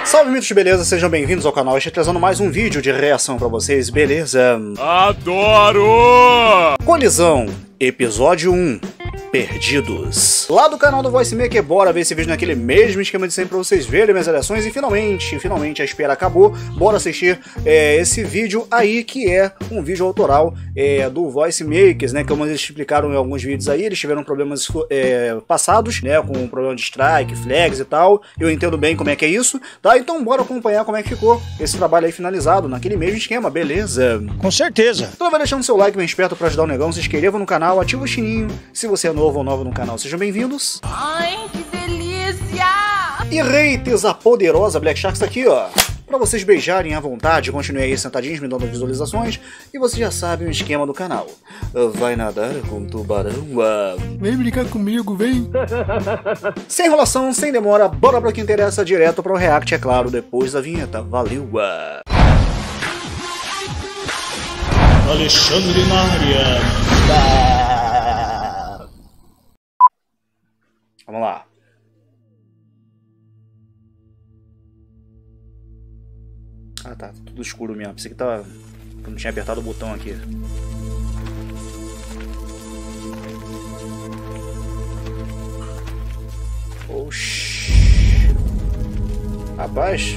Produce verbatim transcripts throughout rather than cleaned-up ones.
Salve, mitos de beleza, sejam bem-vindos ao canal. Estou trazendo mais um vídeo de reação pra vocês, beleza? Adoro! Colisão, episódio um. Perdidos. Lá do canal do VoiceMaker, bora ver esse vídeo naquele mesmo esquema de sempre pra vocês verem minhas reações. E finalmente, finalmente a espera acabou. Bora assistir é, esse vídeo aí, que é um vídeo autoral é, do VoiceMakers, né? Como eles explicaram em alguns vídeos aí, eles tiveram problemas é, passados, né? Com problema de strike, flags e tal. Eu entendo bem como é que é isso, tá? Então bora acompanhar como é que ficou esse trabalho aí finalizado, naquele mesmo esquema, beleza? Com certeza. Então vai deixando seu like bem esperto pra ajudar o negão, se inscreva no canal, ativa o sininho, se você é novo ou nova no canal, sejam bem-vindos. Ai, que delícia! E haters, a poderosa Black Shark está aqui, ó, pra vocês beijarem à vontade. Continue aí sentadinhos me dando visualizações. E você já sabe o esquema do canal. Vai nadar com tubarão? Vem brincar comigo, vem. Sem enrolação, sem demora, bora pra que interessa, direto para o react, é claro, depois da vinheta. Valeu! Alexandre na área. Vamos lá. Ah, tá, tudo escuro mesmo. Pensei que tava... eu não tinha apertado o botão aqui. Oxi. Rapaz.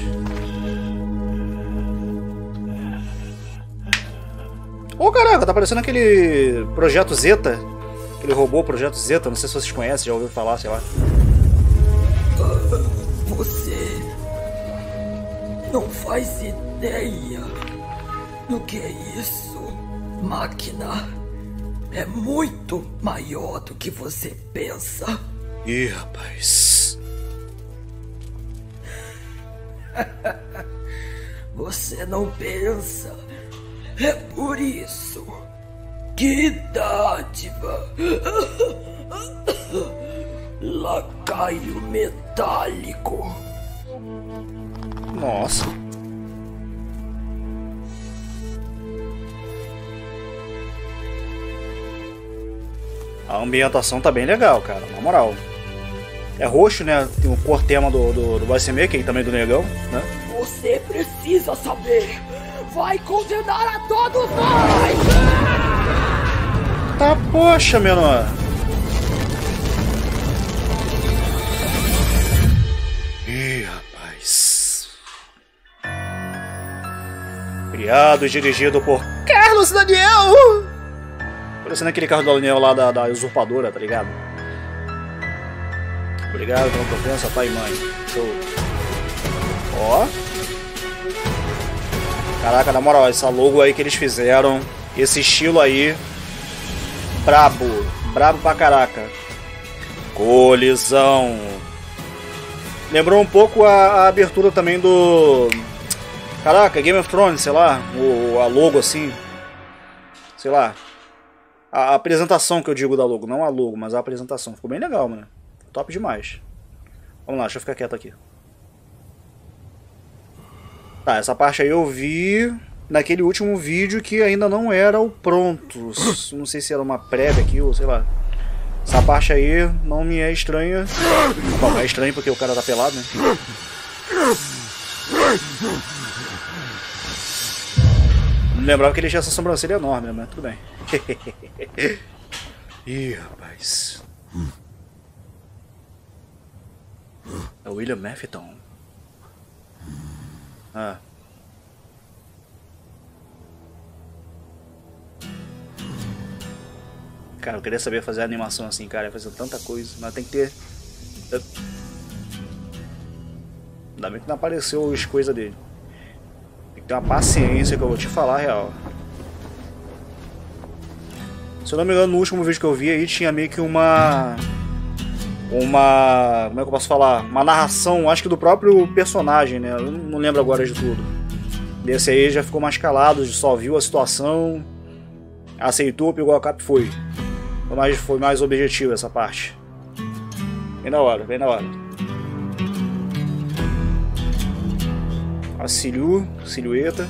Ô, caraca, tá parecendo aquele Projeto Zeta. Aquele robô Projeto Zeta, não sei se vocês conhecem, já ouviram falar, sei lá. Você não faz ideia do que é isso, máquina. É muito maior do que você pensa. Ih, rapaz. Você não pensa. É por isso. Que dádiva! Lacaio metálico. Nossa. A ambientação tá bem legal, cara, na moral. É roxo, né? Tem o cor tema do, do, do VoiceMaker e também do negão, né? Você precisa saber. Vai condenar a todos nós! Tá, poxa, menor. Ih, rapaz. Criado e dirigido por Carlos Daniel. Parecendo aquele carro do Daniel lá da, da usurpadora, tá ligado? Obrigado pela confiança, pai e mãe. Show. Ó. Caraca, na moral, essa logo aí que eles fizeram, esse estilo aí, brabo, brabo pra caraca. Colisão. Lembrou um pouco a, a abertura também do... Caraca, Game of Thrones, sei lá, o, a logo assim, sei lá. A, a apresentação que eu digo da logo, não a logo, mas a apresentação. Ficou bem legal, mano. Top demais. Vamos lá, deixa eu ficar quieto aqui. Tá, essa parte aí eu vi naquele último vídeo que ainda não era o pronto. Não sei se era uma prévia aqui ou sei lá. Essa parte aí não me é estranha. Bom, é estranho porque o cara tá pelado, né? Não lembrava que ele tinha essa sobrancelha enorme, né? Mas tudo bem. Ih, rapaz. É o William Afton. Ah. Cara, eu queria saber fazer animação assim, cara. Fazer tanta coisa, mas tem que ter... Ainda bem que não apareceu as coisas dele. Tem que ter uma paciência que eu vou te falar a real. Se eu não me engano, no último vídeo que eu vi aí tinha meio que uma... Uma... Como é que eu posso falar? Uma narração, acho que do próprio personagem, né? Eu não lembro agora de tudo. Desse aí já ficou mais calado, só viu a situação, aceitou, pegou a capa e foi. Foi mais, foi mais objetivo essa parte. Bem na hora, bem na hora. A Silhu, silhueta.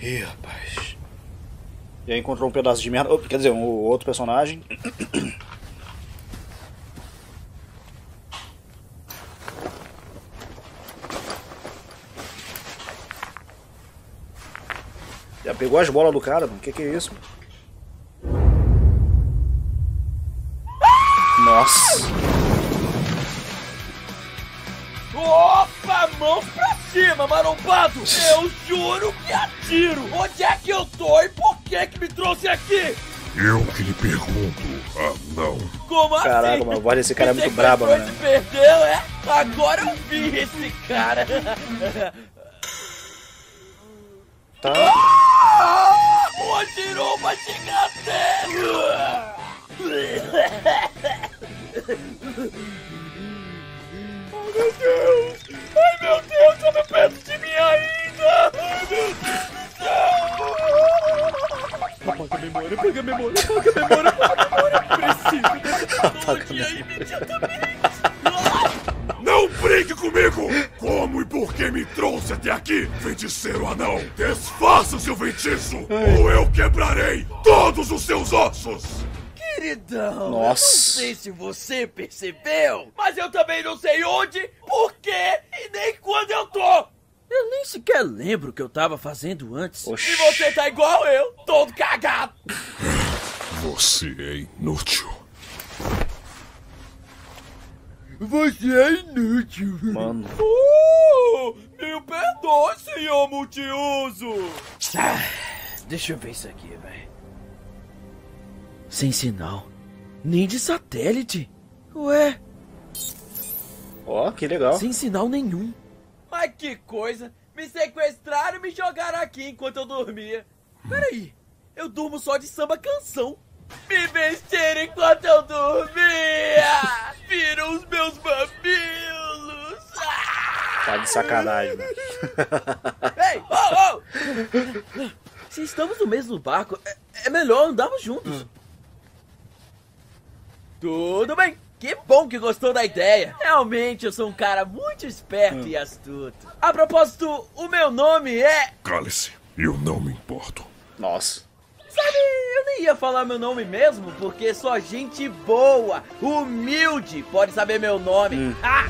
Ih, rapaz. E aí encontrou um pedaço de merda. Oh, quer dizer, um outro personagem. Já pegou as bolas do cara, mano. Que que é isso? Nossa. Opa, mãos pra cima, marombado! Eu juro que atiro! Onde é que eu tô e por que que me trouxe aqui? Eu que lhe pergunto, anão. Como assim? Caraca, mano, a voz desse cara é muito braba, mano. né? Perdeu, é? Agora eu vi esse cara. Tá. Ah, atirou uma gigantesca! Ai, meu Deus! Ai, meu Deus, tá perto de mim ainda! Ai, meu Deus do céu! Apaga a memória, apaga a memória, apaga a memória, apaga a memória! Preciso desse tecnologia imediatamente! Não brinque comigo! Como e por que me trouxe até aqui, feiticeiro anão? Desfaça o seu feitiço, ou eu quebrarei todos os seus ossos! Queridão, Nossa. eu não sei se você percebeu, mas eu também não sei onde, por quê e nem quando eu tô. Eu nem sequer lembro o que eu tava fazendo antes. Oxi. E você tá igual eu, todo cagado. Você é inútil. Você é inútil. Mano. Oh, me perdoe, senhor multiuso. Ah, deixa eu ver isso aqui, velho. Sem sinal. Nem de satélite. Ué? Ó, que legal. Sem sinal nenhum. Mas que coisa! Me sequestraram e me jogaram aqui enquanto eu dormia. Peraí, eu durmo só de samba canção. Me mexeram enquanto eu dormia! Viram os meus mamilos! Ah! Tá de sacanagem, né? Ei, oh, oh! Se estamos no mesmo barco, é, é melhor andarmos juntos. Hum. Tudo bem. Que bom que gostou da ideia. Realmente eu sou um cara muito esperto hum. e astuto. A propósito, o meu nome é... Cale-se, eu não me importo. Nossa. Sabe, eu nem ia falar meu nome mesmo, porque só gente boa, humilde, pode saber meu nome. Hum. Ah!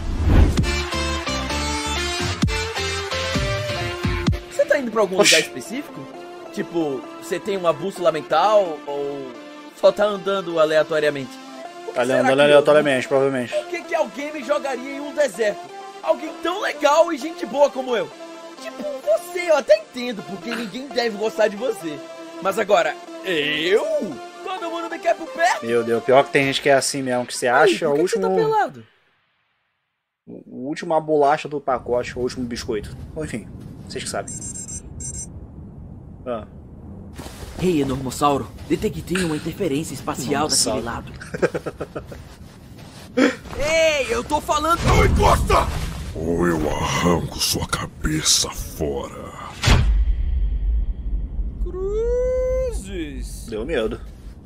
Você tá indo pra algum Oxi. lugar específico? Tipo, você tem uma bússola mental ou só tá andando aleatoriamente? Tá andando aleatoriamente, provavelmente. Por que que alguém me jogaria em um deserto? Alguém tão legal e gente boa como eu. Tipo, você, eu até entendo, porque ninguém deve gostar de você. Mas agora, eu? Todo mundo me quer por perto? Meu Deus, pior que tem gente que é assim mesmo, que você acha Ai, por que o último... que você tá pelado? O último bolacha do pacote, o último biscoito. Bom, enfim, vocês que sabem. Ah. Ei, Enormossauro, detectei uma interferência espacial daquele lado. Ei, eu tô falando... Não encosta! Ou eu arranco sua cabeça fora. Cruzes. Deu medo.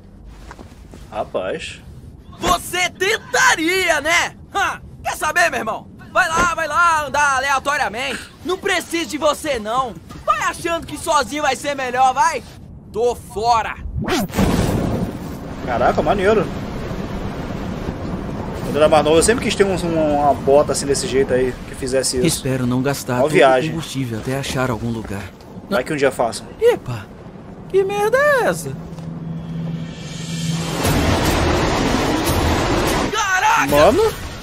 Rapaz. Você tentaria, né? Ha! Quer saber, meu irmão? Vai lá, vai lá, andar aleatoriamente. Não preciso de você, não. Vai achando que sozinho vai ser melhor, vai. Tô fora! Caraca, maneiro. Quando eu era mais novo, eu sempre quis ter um, uma bota assim desse jeito aí, que fizesse isso. Espero não gastar todo o combustível até achar algum lugar. Vai que um dia faço. Epa! Que merda é essa? Caraca! Mano!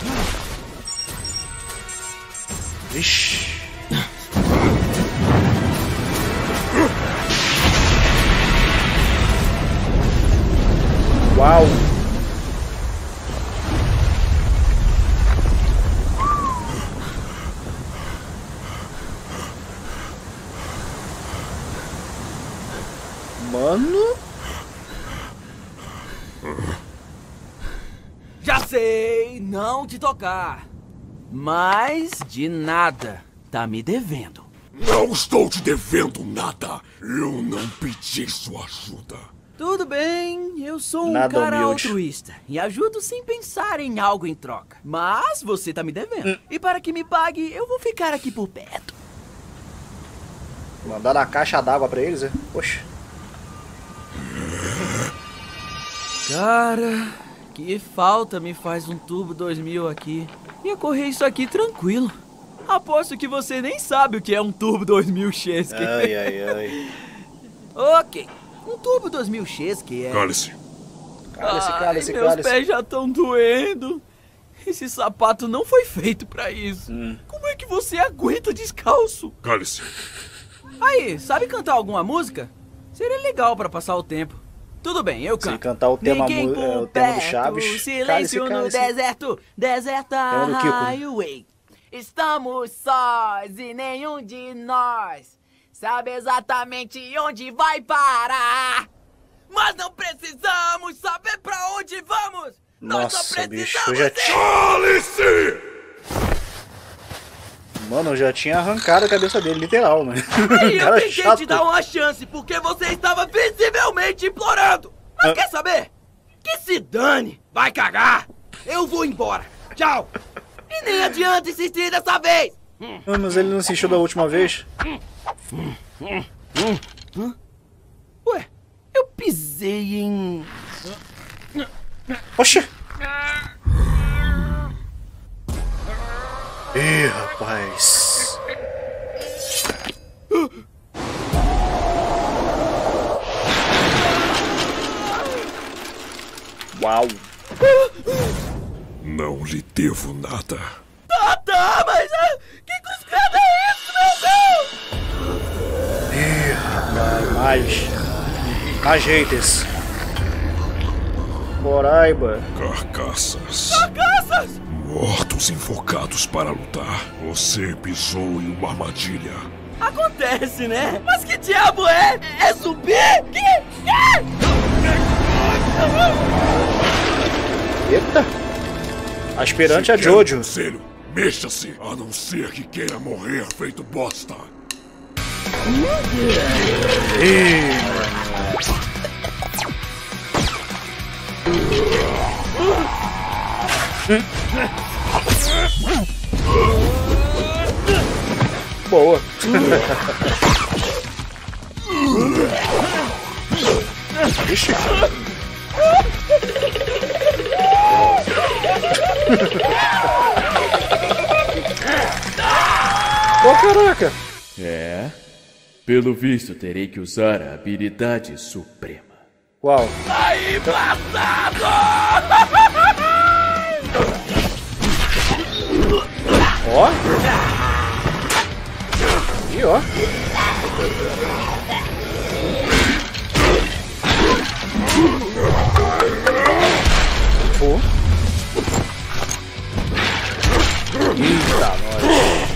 Ixi! Uau! Mano? Já sei, não te tocar. Mas de nada, tá me devendo. Não estou te devendo nada. Eu não pedi sua ajuda. Tudo bem, eu sou um Nada cara humilde. altruísta e ajudo sem pensar em algo em troca. Mas você tá me devendo. Hum. E para que me pague, eu vou ficar aqui por perto. Mandaram a caixa d'água pra eles, é? Poxa. Cara, que falta me faz um Turbo dois mil aqui. Ia correr isso aqui tranquilo. Aposto que você nem sabe o que é um Turbo dois mil Chesky. Ai, ai, ai. Ok, um Turbo dois mil Chesky é... Cale-se. Cale-se, cale-se, Ai, meus cale-se. pés já estão doendo. Esse sapato não foi feito pra isso. Hum. Como é que você aguenta descalço? Cale-se. Aí, sabe cantar alguma música? Seria legal pra passar o tempo. Tudo bem, eu canto. Se cantar o tema, Ninguém mu- é, por o tema do perto, Chaves. silêncio Cale-se, no cale-se. deserto, deserta Tema do Kiko. highway. Estamos sós e nenhum de nós sabe exatamente onde vai parar. Mas não precisamos saber pra onde vamos. Nós só Nossa, bicho, precisamos eu já ir. tinha... Cale-se! Mano, eu já tinha arrancado a cabeça dele, literal, mano. E eu Cara tentei chato. te dar uma chance porque você estava visivelmente implorando. Mas Ah. quer saber? Que se dane. Vai cagar. Eu vou embora. Tchau. E nem adianta insistir dessa vez. Ah, mas ele não assistiu da última vez. Ué, eu pisei em... Poxa! Ih, rapaz. Uau. Não lhe devo nada. Tá, tá, mas... ah, que cuscada é isso, meu Deus? Ih, rapaz, mais. Ajeita-se. Boraiba. Carcaças. Carcaças! Mortos invocados para lutar. Você pisou em uma armadilha. Acontece, né? Mas que diabo é? É zumbi? Que? Que? Eita. Aspirante a Se quer Jojo. Conselho, mexa-se, a não ser que queira morrer feito bosta. Ih, boa. Ixi. Pô, caraca. É. Pelo visto, terei que usar a habilidade suprema. Uau. Aí, passado! Ó. E ó. Pô. Eita, nós.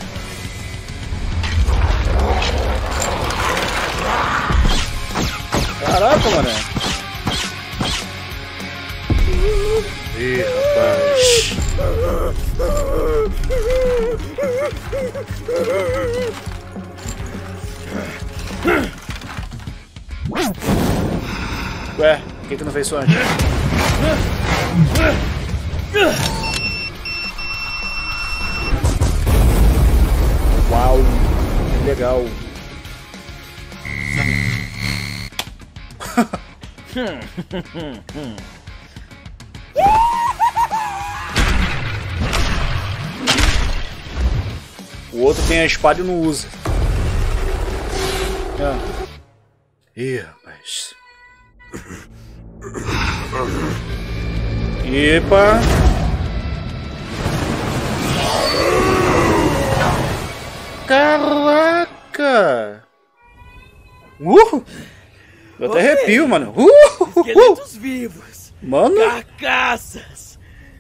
Caraca, mano. Ih, rapaz. Ué, por que que não fez isso antes? Uau, que legal. O outro tem a espada e não usa. Ah. Ih, rapaz. Epa. Caraca. Uh! Eu até Ok. arrepio, mano. Uh! Esqueletos vivos. Mano. Carcaças.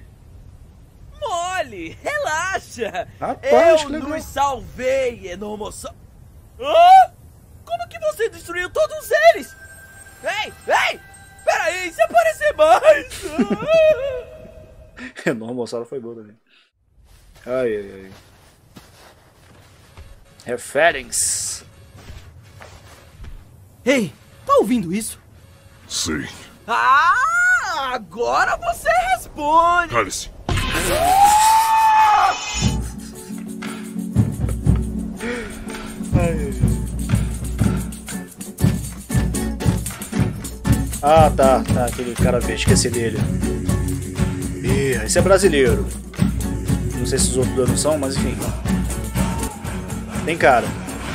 Mole, relaxa. Rapaz, que Eu legal. nos salvei, Enormossauro. Hã? Como que você destruiu todos eles? Ei, ei! Peraí, se aparecer mais! Enormossauro foi bom também. Ai, ai, ai. Reference. Ei, tá ouvindo isso? Sim. Ah, agora você responde! Cale-se. Ah, tá, tá, aquele cara verde, esqueci dele. Ih, esse é brasileiro. Não sei se os outros não são, mas enfim. Tem cara.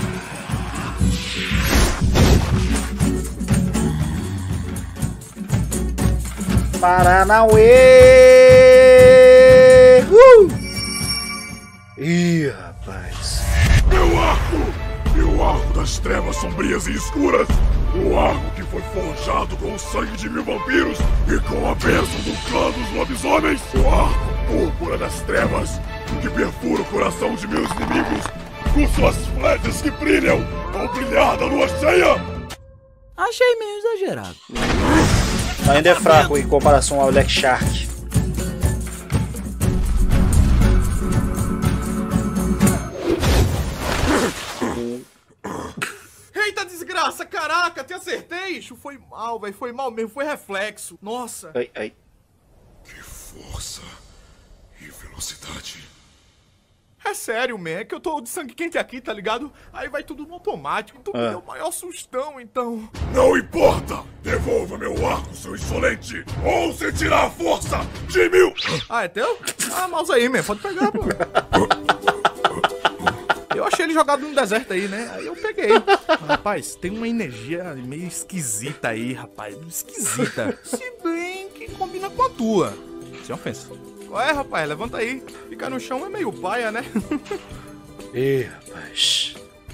Paranauê! Uh! Ih, rapaz. Meu arco! Meu arco das trevas sombrias e escuras! O arco que foi forjado com o sangue de mil vampiros e com a bênção do clã dos lobisomens! O arco púrpura das trevas que perfura o coração de meus inimigos com suas flechas que brilham ao brilhar da lua cheia! Achei meio exagerado. Ainda é fraco em comparação ao Black Shark. Eita desgraça, caraca, te acertei! Isso foi mal, velho, foi mal mesmo, foi reflexo. Nossa. Ai, ai. Que força e velocidade. É sério, man, é que eu tô de sangue quente aqui, tá ligado? Aí vai tudo no automático, então Ah. me deu o maior sustão, então... Não importa! Devolva meu arco, seu insolente! Ou sentirá a força de mil! Ah, é teu? Ah, mouse aí, man, pode pegar, pô. Eu achei ele jogado no deserto aí, né? Aí eu peguei. Rapaz, tem uma energia meio esquisita aí, rapaz. Esquisita. Se bem que combina com a tua. Sem ofensa. Qual é, rapaz? Levanta aí. Ficar no chão é meio paia, né? Ih, rapaz.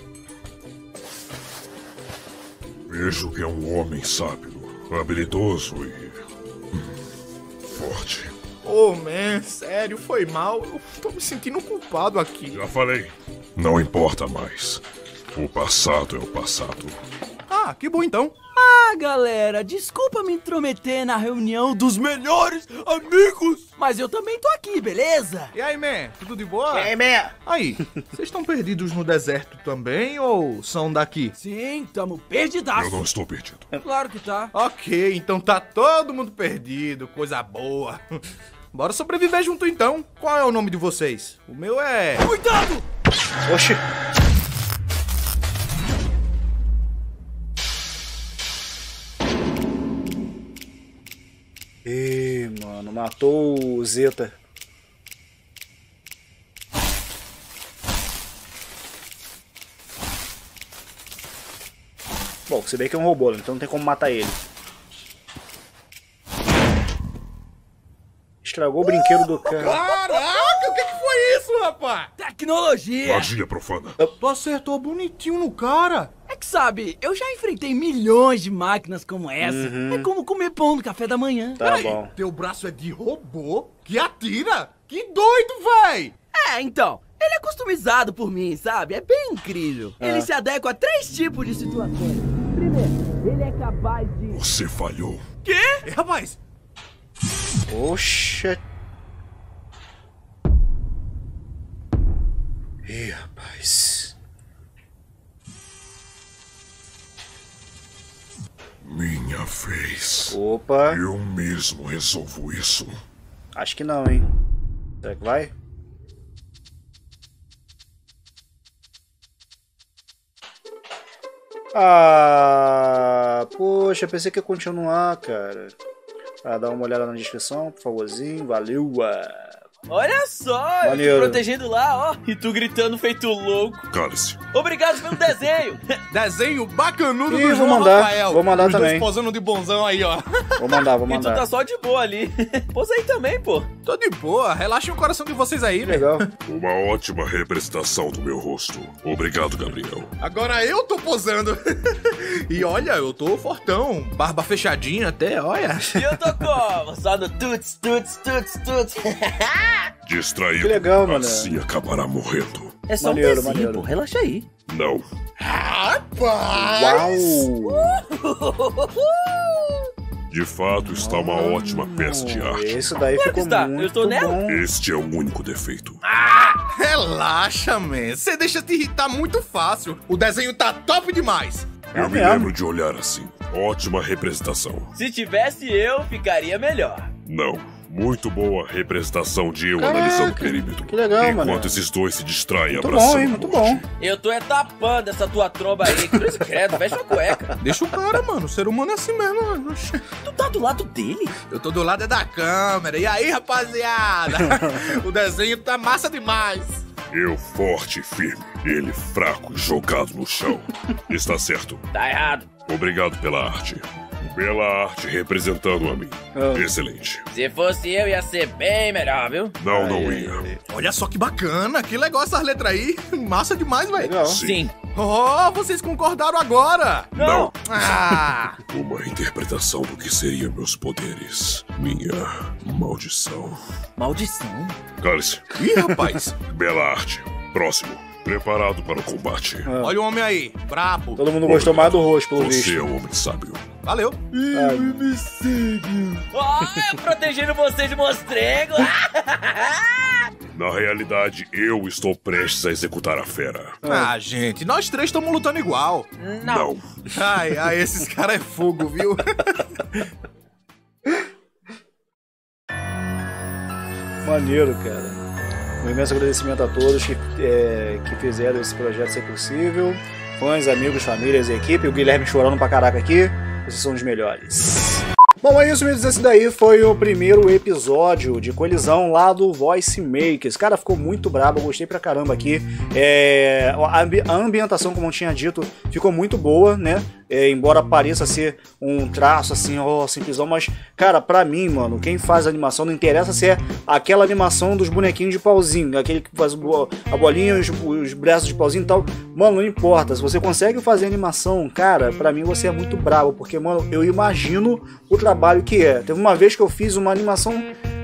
Vejo que é um homem sábio, habilidoso e... forte. Ô, oh, man, sério, foi mal. Eu tô me sentindo culpado aqui. Já falei. Não importa mais. O passado é o passado. Ah, que bom então. Ah, galera, desculpa me intrometer na reunião dos melhores amigos, mas eu também tô aqui, beleza? E aí, man, tudo de boa? Ei, man. Aí, vocês estão perdidos no deserto também ou são daqui? Sim, tamo Eu perdidaço. não estou perdido. Claro que tá. Ok, então tá todo mundo perdido, coisa boa. Bora sobreviver junto então. Qual é o nome de vocês? O meu é... Cuidado! Oxi. Ih, mano, matou o Zeta. Bom, se bem que é um robô, então não tem como matar ele. Estragou o brinquedo do cara. Caraca, o que, que foi isso, rapaz? Tecnologia! Magia profana. Tu acertou bonitinho no cara. É que sabe, eu já enfrentei milhões de máquinas como essa. É como comer pão no café da manhã. Tá bom. Teu braço é de robô que atira? Que doido, véi! É, então, ele é customizado por mim, sabe? É bem incrível. Ah. Ele se adequa a três tipos de situações. Primeiro, ele é capaz de... Você falhou. Quê? É, rapaz, Oxa. Ih, rapaz. Minha vez. Opa. Eu mesmo resolvo isso. Acho que não, hein? Será que vai? Ah, poxa, pensei que ia continuar, cara. Ah, dá uma olhada na descrição, por favorzinho. Valeu. Ah. Olha só, eu Maneiro. te protegendo lá, ó. E tu gritando feito louco. Cale-se. Obrigado pelo desenho. desenho bacanudo Ih, do vou João mandar, Rafael. vou mandar Os dois também. posando de bonzão aí, ó. Vou mandar, vou E tu mandar. tá só de boa ali. Posa aí também, pô. Tô de boa, relaxem o coração de vocês aí, velho. Legal. Uma ótima representação do meu rosto. Obrigado, Gabriel. Agora eu tô posando. E olha, eu tô fortão, barba fechadinha até, olha. E eu tô como? Só no tuts, tuts, tuts, tuts. Distraído. Que legal, mano. Assim acabará morrendo. É só Maneiro, um desenho, maneiro. pô. Relaxa aí. Não. Rapaz! Uau! De fato, está uma ótima peça de arte. Esse daí Claro que ficou está, muito eu tô nela. bom. Este é o único defeito. Relaxa, man. Você deixa te irritar muito fácil. O desenho tá top demais. É Eu me mesmo. lembro de olhar assim. Ótima representação. Se tivesse eu, ficaria melhor. Não. Muito boa representação de eu Caraca, analisando o perímetro. que legal, Enquanto mano. esses dois se distraem Muito abraçando bom, hein? a Muito morte. bom. Eu tô é tapando essa tua tromba aí. Cruz credo, veste uma cueca. Deixa o cara, mano. O ser humano é assim mesmo, mano. Oxi. Tu tá do lado dele? Eu tô do lado é da câmera. E aí, rapaziada? O desenho tá massa demais. Eu forte e firme, ele fraco e jogado no chão. Está certo. Tá errado. Obrigado pela arte. Bela arte representando a mim. Ah. Excelente. Se fosse eu, ia ser bem melhor, viu? Não, não ia. Olha só que bacana. Que legal essas letras aí. Massa demais, velho. Legal. Sim. Oh, vocês concordaram agora. Não. Ah, Uma interpretação do que seriam meus poderes. Minha maldição. Maldição. Cale-se. ih, rapaz. Bela arte. Próximo. Preparado para o combate. Olha o homem aí. Brabo. Todo mundo gostou mais do rosto, pelo Você visto. é um homem sábio. Valeu. Oh, protegendo você de mostrengo. Na realidade, eu estou prestes a executar a fera. Ah, gente, nós três estamos lutando igual. Não. Ai, ai, esses caras é fogo, viu? Maneiro, cara. Um imenso agradecimento a todos que, é, que fizeram esse projeto ser possível. Fãs, amigos, famílias e equipe. O Guilherme chorando pra caraca aqui. Vocês são os melhores. Bom, é isso mesmo. Esse daí foi o primeiro episódio de colisão lá do Voice Makers. Cara, ficou muito brabo. Eu gostei pra caramba aqui. É, a, ambi a ambientação, como eu tinha dito, ficou muito boa, né? É, embora pareça ser um traço assim, ó, simplesão, mas, cara, pra mim, mano, quem faz a animação não interessa se é aquela animação dos bonequinhos de pauzinho, aquele que faz a bolinha, os, os braços de pauzinho e tal, mano, não importa, se você consegue fazer animação, cara, pra mim você é muito bravo, porque, mano, eu imagino o trabalho que é. Teve uma vez que eu fiz uma animação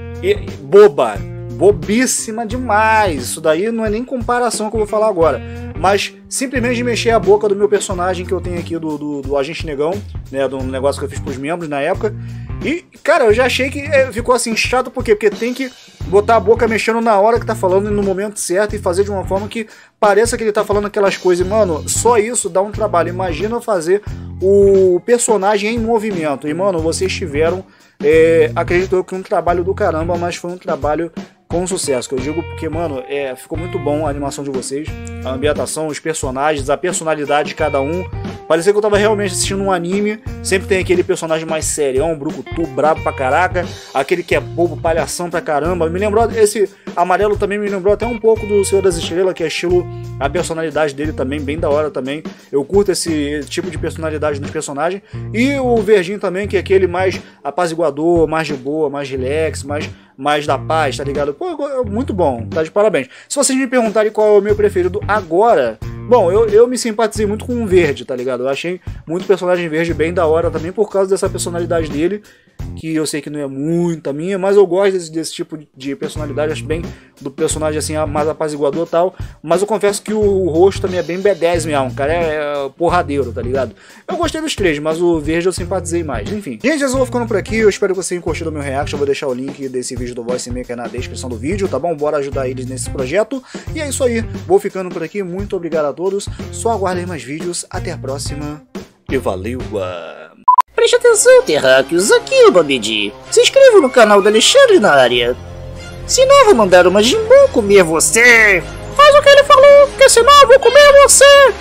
boba, bobíssima demais, isso daí não é nem comparação com o que eu vou falar agora. Mas simplesmente de mexer a boca do meu personagem que eu tenho aqui do, do, do Agente Negão, né, do negócio que eu fiz pros membros na época. E, cara, eu já achei que é, ficou assim chato, por quê? Porque tem que botar a boca mexendo na hora que tá falando e no momento certo e fazer de uma forma que pareça que ele tá falando aquelas coisas. E, mano, só isso dá um trabalho. Imagina fazer o personagem em movimento. E, mano, vocês tiveram, é, acredito eu que um trabalho do caramba, mas foi um trabalho com sucesso, que eu digo porque, mano, é, ficou muito bom a animação de vocês, a ambientação, os personagens, a personalidade de cada um. Parecia que eu tava realmente assistindo um anime. Sempre tem aquele personagem mais serião, brucutu, brabo pra caraca, aquele que é bobo, palhação pra caramba. Me lembrou, esse amarelo também me lembrou até um pouco do Senhor das Estrelas, que é estilo, a personalidade dele também, bem da hora também. Eu curto esse tipo de personalidade nos personagens. E o verdinho também, que é aquele mais apaziguador, mais de boa, mais relax, mais... mais da paz, tá ligado? Pô, muito bom, tá de parabéns. Se vocês me perguntarem qual é o meu preferido agora, bom, eu, eu me simpatizei muito com o verde, tá ligado? Eu achei muito personagem verde bem da hora também por causa dessa personalidade dele, que eu sei que não é muito a minha, mas eu gosto desse, desse tipo de personalidade, acho bem do personagem assim, mais apaziguador e tal, mas eu confesso que o, o rosto também é bem B dez mesmo, cara, é, é porradeiro, tá ligado? Eu gostei dos três, mas o verde eu simpatizei mais, enfim. Gente, eu vou ficando por aqui, eu espero que vocês tenham curtido o meu react, eu vou deixar o link desse vídeo do Voice Maker na descrição do vídeo, tá bom? Bora ajudar eles nesse projeto, e é isso aí, vou ficando por aqui, muito obrigado a todos, só aguardem mais vídeos, até a próxima, e valeu! Preste atenção, terráqueos, aqui é o Babidi. Se inscreva no canal do Alexandre na área. Senão eu vou mandar uma Jimbo comer você. Faz o que ele falou, porque senão eu vou comer você.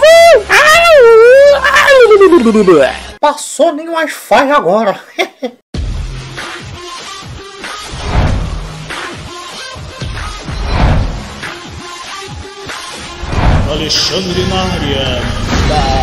Ouviu? Passou nem o Wi-Fi agora. Alexandre na área.